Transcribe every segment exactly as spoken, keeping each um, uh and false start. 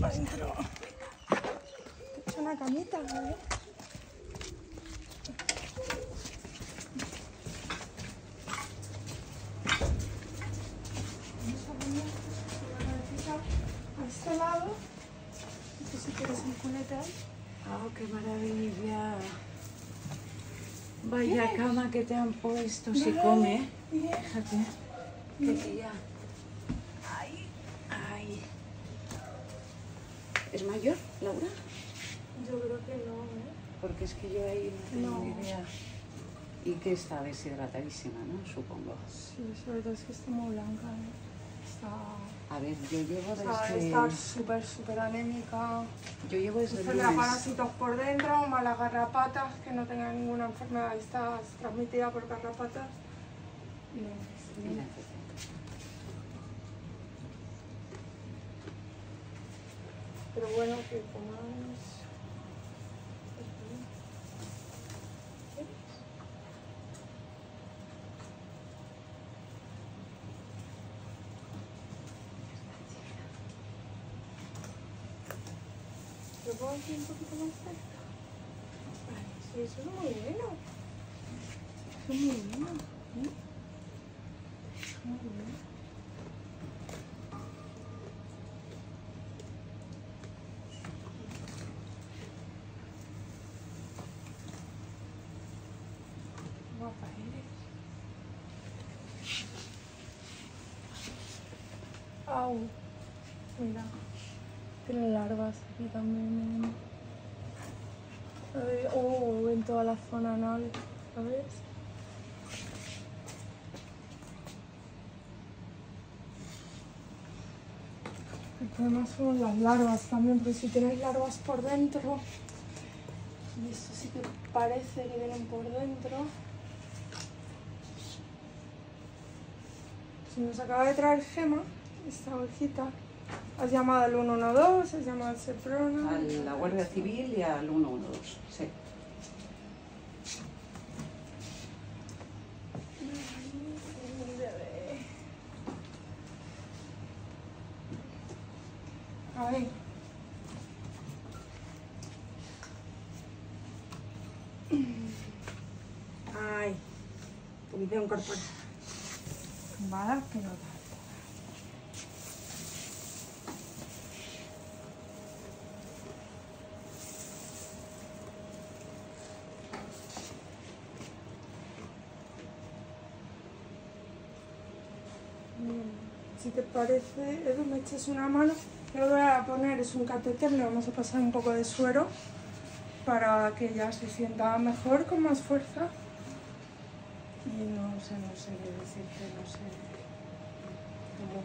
para adentro. Te he hecho una camita, ¿eh? Vamos a poner la cabecita a este lado. Esto si quieres el culete ahí. ¡Oh, qué maravilla! Vaya ¿Qué? Cama que te han puesto, si come. Fíjate. Qué tía. Ay, ay. ¿Es mayor, Laura? Yo creo que no, ¿eh? Porque es que yo ahí no tengo No. ni idea. Y que está deshidratadísima, ¿no? Supongo. Sí, sobre todo es que está muy blanca, ¿eh? Está... A ver, yo llevo desde... O sea, está súper, súper anémica. Yo llevo desde el Tendrá lunes. parásitos por dentro, malas garrapatas, que no tenga ninguna enfermedad. Está transmitida por garrapatas. Y sí. Mira, Pero bueno, que comamos. ¿Lo puedo hacer un poquito más cerca? Vale, sí, eso es muy bueno. Eso es muy bueno. ¿Eh? Muy bueno. Guapa eres. Au. Mira. Tiene larvas aquí también. ¿Eh? Oh, en toda la zona anal, ¿sabes? El problema son las larvas también, porque si tenéis larvas por dentro, y esto sí que parece que vienen por dentro. Se nos acaba de traer Gema, esta ovejita. Has llamado al uno uno dos, has llamado al Seprona. A la Guardia Civil y al uno uno dos, sí. Mi bebé. A ver. Ay. Posición corporal. Va a dar pelota. Si te parece, Edu, me echas una mano. Yo lo que voy a poner es un catéter, le vamos a pasar un poco de suero para que ella se sienta mejor, con más fuerza. Y no sé, no sé qué decirte, no sé cómo...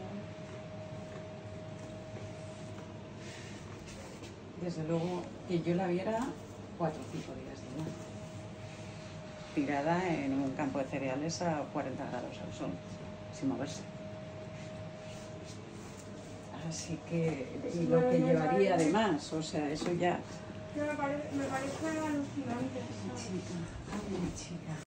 Desde luego, que yo la viera cuatro o cinco días de edad. Tirada en un campo de cereales a cuarenta grados al sol, sin moverse. Así que, y lo que llevaría además, o sea, eso ya... Me parece, me parece alucinante. Chica, ay, chica.